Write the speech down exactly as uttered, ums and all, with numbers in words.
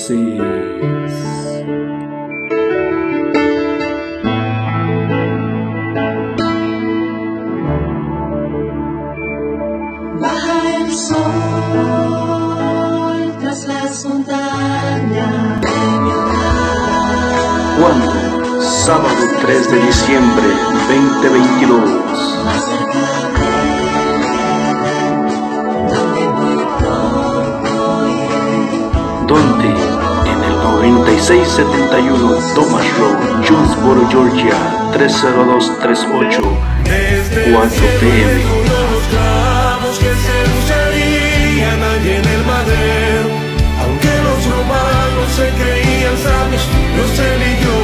voces. Baja el sol tras las montañas de mi hogar. ¿Cuándo? Sábado tres de diciembre veinte veintidós. Más cerca de donde muy pronto iré. ¿Dónde? En el noventa y seis setenta y uno Thomas Road, Jonesboro, Georgia tres cero dos tres ocho, cuatro p m Los clavos que se lucharían allí en el madero, aunque los romanos se creían sabios, los él y yo